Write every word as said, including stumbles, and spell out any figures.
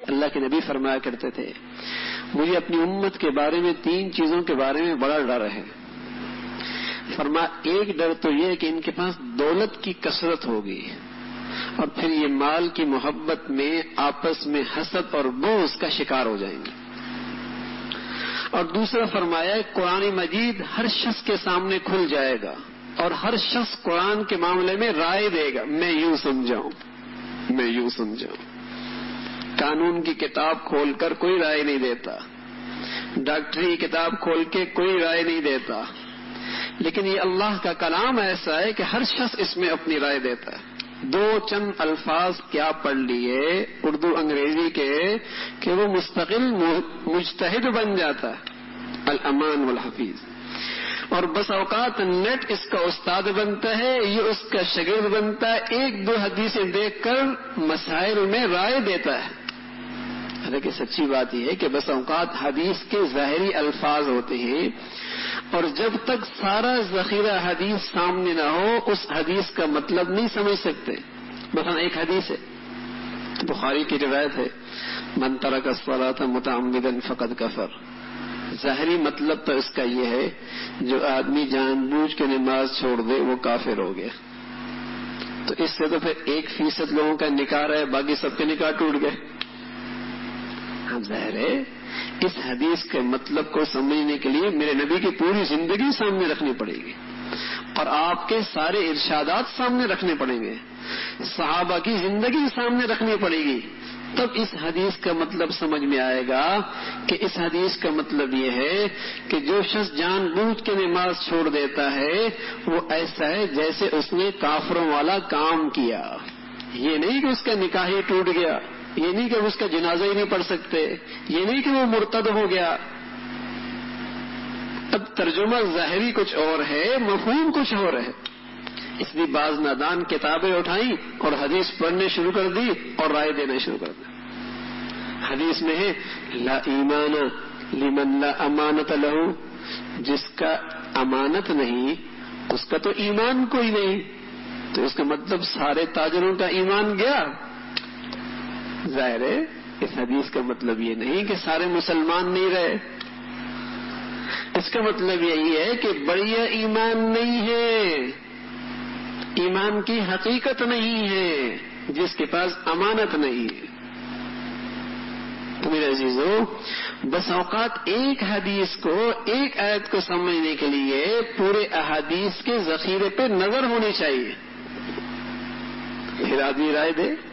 اللہ کے نبی فرمایا کرتے تھے مجھے اپنی امت کے بارے میں تین چیزوں کے بارے میں بڑا ڈر ہے. فرمایا ایک ڈر تو یہ کہ ان کے پاس دولت کی کثرت ہوگی اور پھر یہ مال کی محبت میں آپس میں حسد اور بغض کا شکار ہو جائیں گے. اور دوسرا فرمایا قرآن مجید ہر شخص کے سامنے کھل جائے گا اور ہر شخص قرآن کے معاملے میں رائے دے گا. میں یوں سمجھاؤں میں یوں سمجھاؤں قانون کی کتاب کھول کر کوئی رائے نہیں دیتا, ڈاکٹری کتاب کھول کے کوئی رائے نہیں دیتا, لیکن یہ اللہ کا کلام ایسا ہے کہ ہر شخص اس میں اپنی رائے دیتا ہے. دو چند الفاظ کیا پڑھ لیے اردو انگریزی کے کہ وہ مستقل مجتہد بن جاتا ہے, الامان والحفیظ. اور بس اوقات نیٹ اس کا استاد بنتا ہے, یہ اس کا شاگرد بنتا ہے, ایک دو حدیثیں دیکھ کر مسائل میں رائے دیتا ہے. حالانکہ سچی بات یہ ہے کہ بس اوقات حدیث کے ظاہری الفاظ ہوتے ہیں اور جب تک سارا ذخیرہ حدیث سامنے نہ ہو اس حدیث کا مطلب نہیں سمجھ سکتے. مثلا ایک حدیث ہے بخاری کی روایت ہے من ترک الصلاۃ متعمدا فقد کفر. ظاہری مطلب تو اس کا یہ ہے جو آدمی جان بوجھ کے نماز چھوڑ دے وہ کافر ہو گیا. تو اس سے تو پھر ایک فیصد لوگوں کا نکاح ہے, باقی سب کے نکاح ٹوٹ گئے. ہم ظاہر ہے اس حدیث کے مطلب کو سمجھنے کے لیے میرے نبی کی پوری زندگی سامنے رکھنی پڑے گی اور آپ کے سارے ارشادات سامنے رکھنے پڑیں گے, صحابہ کی زندگی سامنے رکھنی پڑے گی, تب اس حدیث کا مطلب سمجھ میں آئے گا کہ اس حدیث کا مطلب یہ ہے کہ جو شخص جان بوجھ کے نماز چھوڑ دیتا ہے وہ ایسا ہے جیسے اس نے کافروں والا کام کیا. یہ نہیں کہ اس کا نکاح ہی ٹوٹ گیا, یہ نہیں کہ اس کا جنازہ ہی نہیں پڑھ سکتے, یہ نہیں کہ وہ مرتد ہو گیا. اب ترجمہ ظاہری کچھ اور ہے, مفہوم کچھ اور ہے. اس لیے بعض نادان کتابیں اٹھائیں اور حدیث پڑھنے شروع کر دی اور رائے دینا شروع کر دی. حدیث میں ہے لا ایمان لمن لا امانت لہو, جس کا امانت نہیں اس کا تو ایمان کوئی نہیں. تو اس کا مطلب سارے تاجروں کا ایمان گیا. ظاہر ہے اس حدیث کا مطلب یہ نہیں کہ سارے مسلمان نہیں رہے. اس کا مطلب یہی ہے کہ بڑھیا ایمان نہیں ہے, ایمان کی حقیقت نہیں ہے جس کے پاس امانت نہیں ہے. تو میرے عزیزو بس اوقات ایک حدیث کو ایک آیت کو سمجھنے کے لیے پورے احادیث کے ذخیرے پہ نظر ہونی چاہیے. پھر آدمی رائے دے.